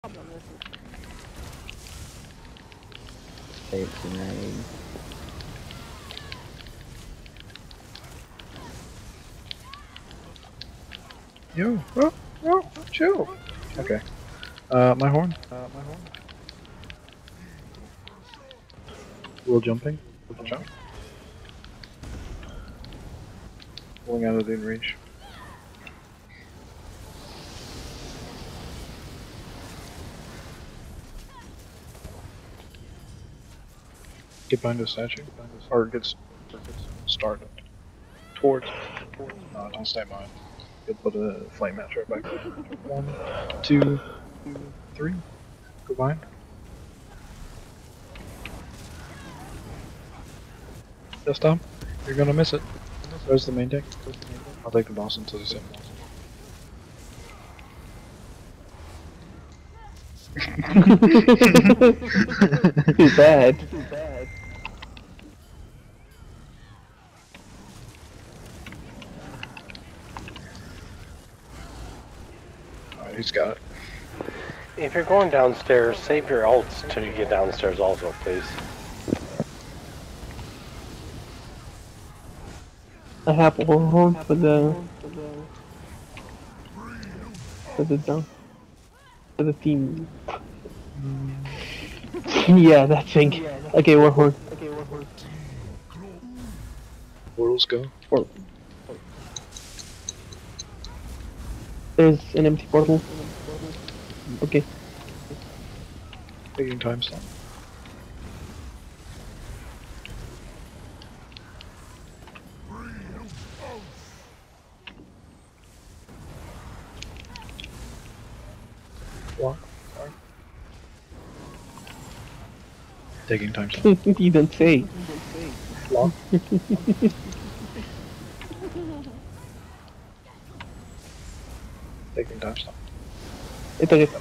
problem this is. Safety nade. Yo, chill. Okay. My horn. A little jumping. Jump. Pulling out of the in-reach. Get behind the statue. Or gets started. Towards. No, don't stay behind. You'll put a flame match right back there. 1, 2, 3. Go behind. Just stop. You're gonna miss it. There's the main deck. I'll take the boss until the same boss. Too bad. Alright, he's got it. If you're going downstairs, save your ults till you get downstairs also, please. I have one horn for the team. Yeah, that thing. Okay, one horn. Portals go. There's an empty portal. Okay. Taking time stop. Block. Taking time stop. You don't say. Block. Taking time stop. Ito rin.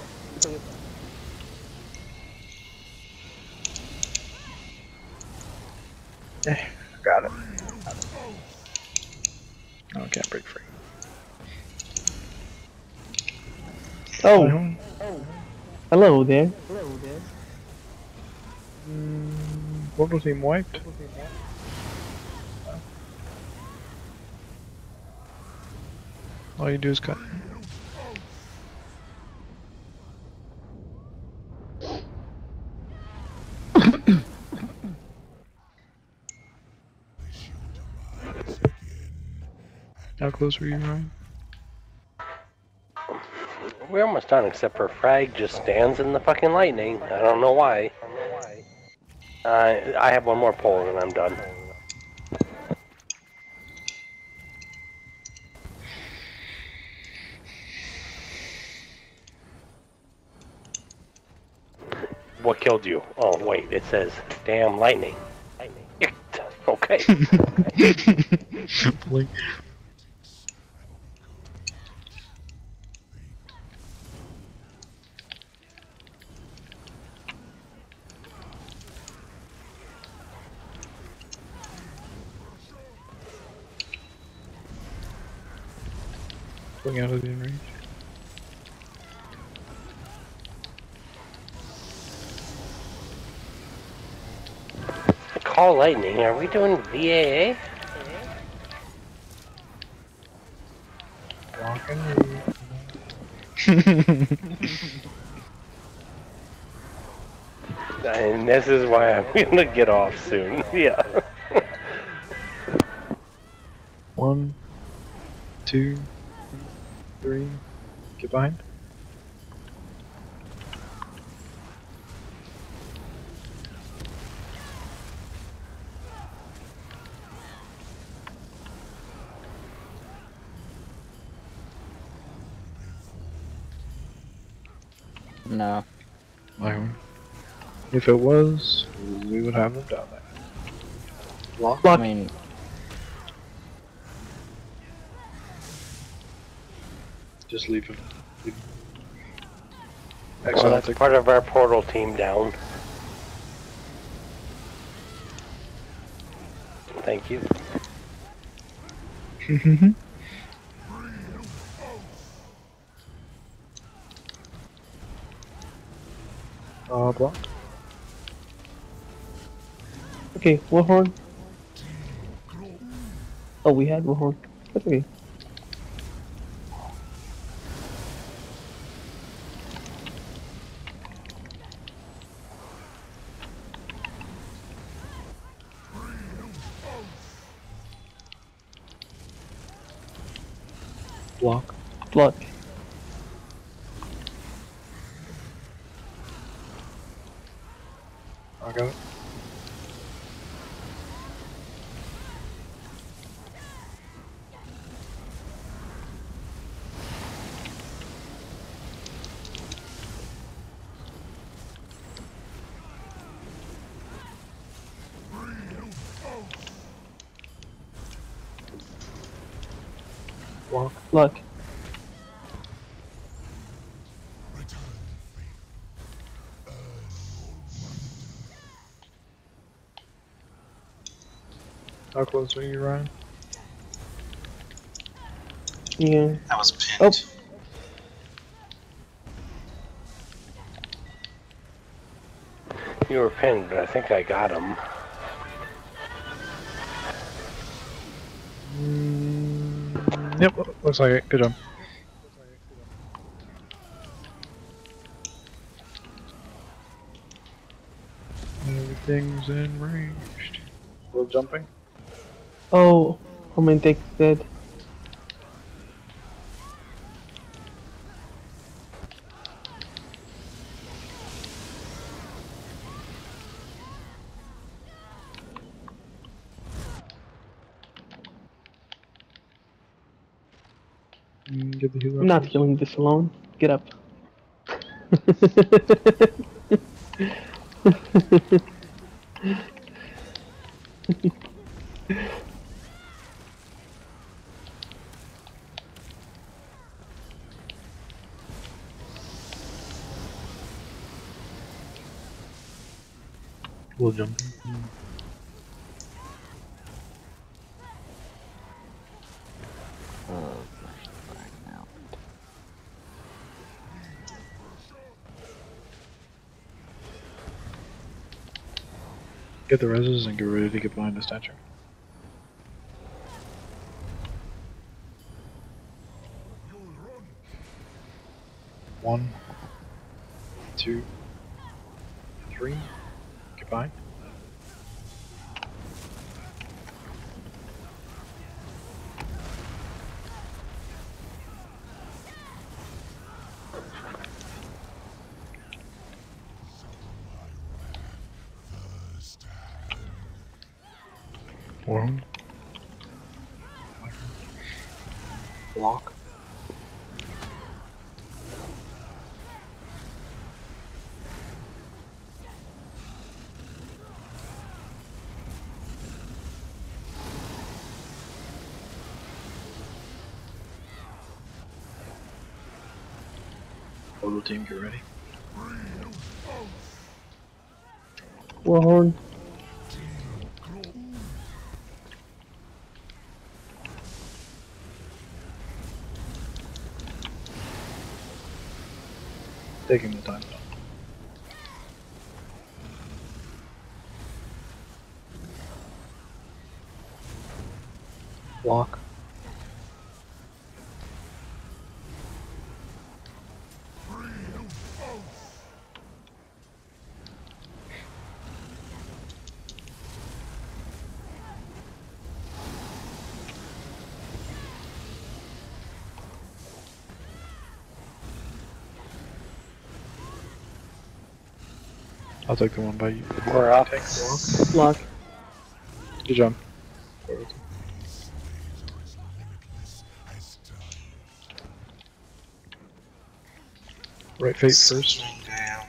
Got it. No, I can't break free. Oh, hello there. Portal team wiped. All you do is cut. How close were you, Ryan? We're almost done, except for Frag just stands in the fucking lightning. I don't know why. I have one more pull and I'm done. What killed you? Oh wait, it says damn lightning. Okay. Blink. Pulling out of the in-range. Call lightning. Are we doing VAA? Block and And this is why I'm gonna get off soon. Yeah. 1, 2, 3. Get behind. No. My horn. If it was, we would have them down there. Block. I mean, Just leave him. Well, Excellent. that's part of our portal team down. Thank you. Block. Okay, Warhorn. Oh, we had Warhorn. That's okay. Block. Block. I got it. Block. Block. How close are you, Ryan? Yeah. That was pinned. You were pinned, but I think I got him. Yep, looks like it. Good job. Everything's in ranged. Still jumping? Oh, my deck's dead. Get the healer I'm not up. killing this alone. Get up. Still jumping. Get the reses and get ready to get behind the statue. One, two, three. Get behind. One. Block. Total team, get ready. Warhorn. Taking the time. Block. I'll take the one by you. We're up. Take the Block. block. Good job. Right fate first. Settling down.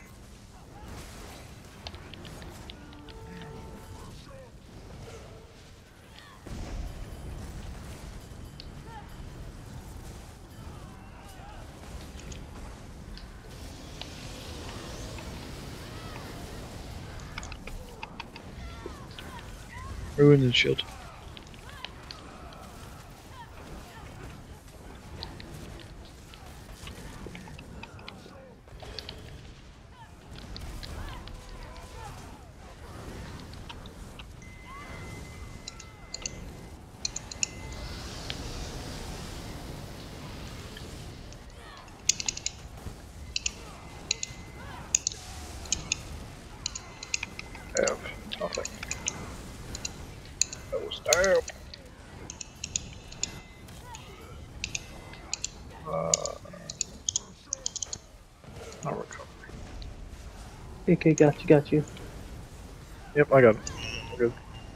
Ruin and shield. Damn. Not recovery. Okay, got you. Yep, I got it. We're good.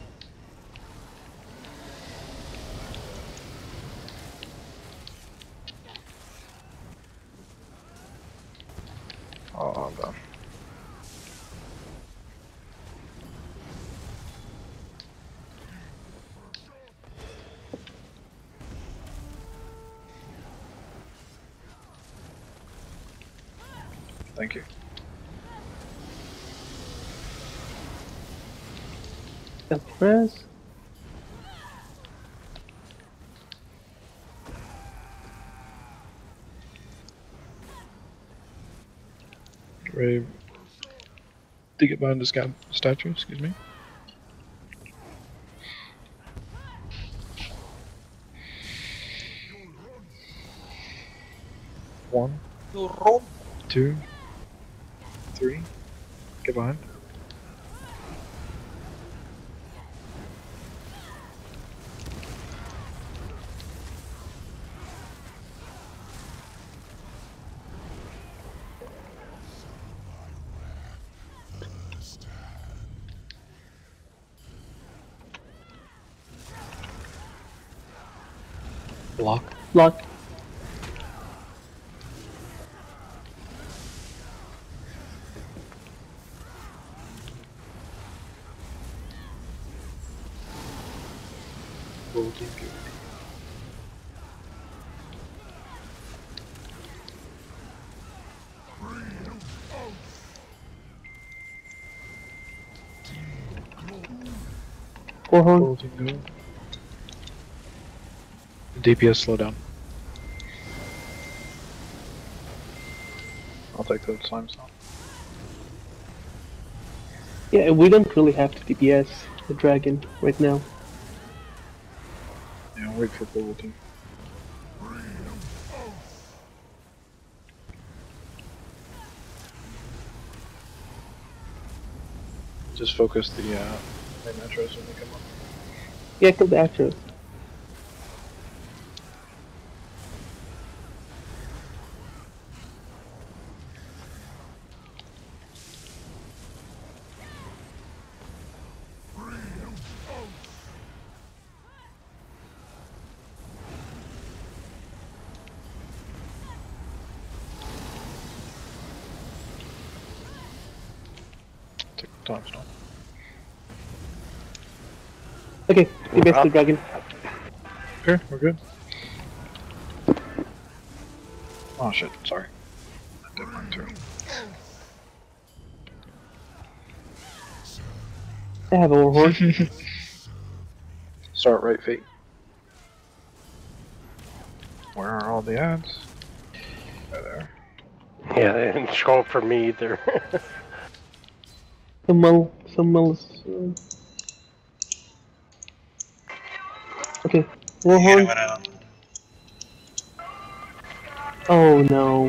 Oh, I'm done. Thank you. Got press. Ready to get behind this guy statue, excuse me. One, two, three. Get behind. Block. Block. Roll team good. Warhorn. Roll team good. DPS slow down. I'll take the slime stone. Yeah, we don't really have to DPS the dragon right now. Yeah, I'll wait for Roll team. Just focus the main metros when they come up. Yeah, kill the actors. Take the time stone. Okay, DPS the dragon. Okay, we're good. Oh shit, sorry. I did mine too. I have a warhorn. Start right feet. Where are all the ads? They're there. Yeah, they didn't show up for me either. Some else. Okay, warhorn. Oh no.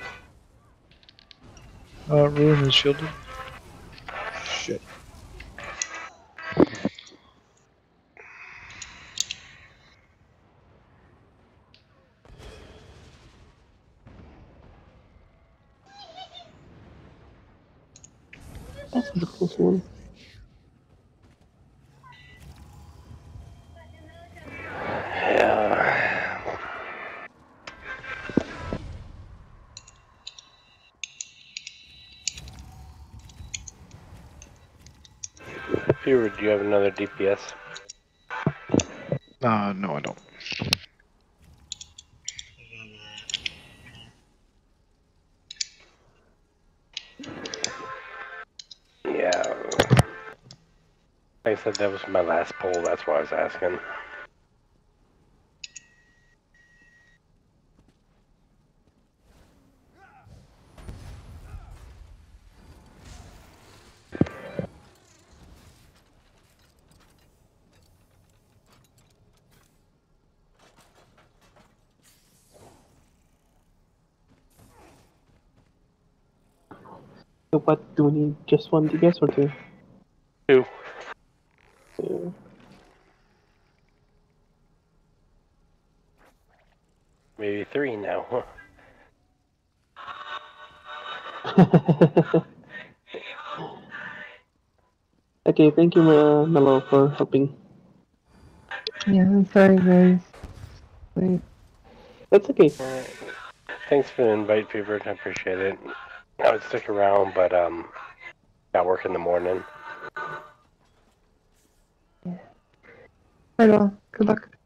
Ruin is shielded. Shit. That was a close one. Yeah. Fever, do you have another DPS? No, I don't. Yeah. Like I said, that was my last poll, that's why I was asking. So what do we need? Just one DPS or two? Two. Two. Maybe 3 now. Okay, thank you, Mello, for helping. Yeah, I'm sorry, guys. Wait. That's okay. Alright. Thanks for the invite, Fevered. I appreciate it. I would stick around, but got work in the morning. Right on. Good luck.